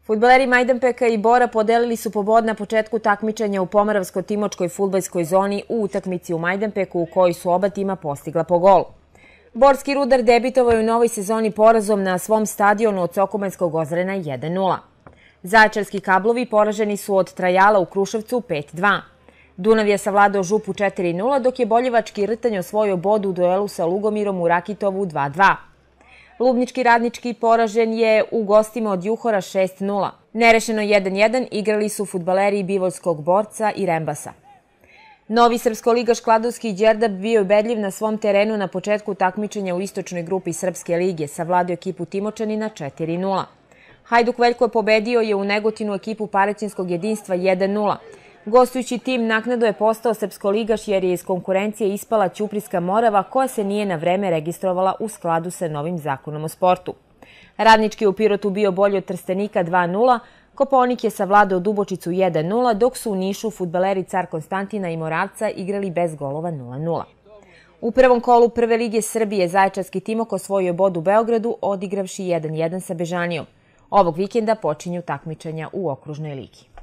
Fudbaleri Majdanpeka i Bora podelili su pobod na početku takmičenja u Pomoravsko-Timočkoj fudbalskoj zoni u utakmici u Majdanpeku u kojoj su oba tima postigla po golu. Borski Rudar debitovao je u novoj sezoni porazom na svom stadionu od Sokomanskog Ozrena 1:0. Zaječarski Kablovi poraženi su od Trajala u Kruševcu 5:2. Dunav je savladao Župu 4:0, dok je boljevački Rtanj osvojio bod u duelu sa Lugomirom u Rakitovu 2:2. Lubnički Radnički poražen je u gostima od Juhora 6:0. Nerešeno 1:1 igrali su fudbaleri Bivoljskog Borca i Rembasa. Novi srpskoligaš Kladovski Đerdap bio je ubedljiv na svom terenu na početku takmičenja u istočnoj grupi Srpske lige, savladio ekipu Timočanina 4:0. Hajduk Veljko pobedio je u Negotinu ekipu Paraćinskog jedinstva 1:0. Gostujući tim naknadno je postao srpskoligaš jer je iz konkurencije ispala Ćuprijska Morava koja se nije na vreme registrovala u skladu sa novim zakonom o sportu. Radnički je u Pirotu bio bolji od Trstenika 2:0, Kopaonik je savladao Dubočicu 1:0, dok su u Nišu fudbaleri Car Konstantina i Moravca igrali bez golova 0:0. U prvom kolu Prve lige Srbije Zaječarski Timok osvojio bod u Beogradu odigravši 1:1 sa Bežanijom. Ovog vikenda počinju takmičenja u okružnoj ligi.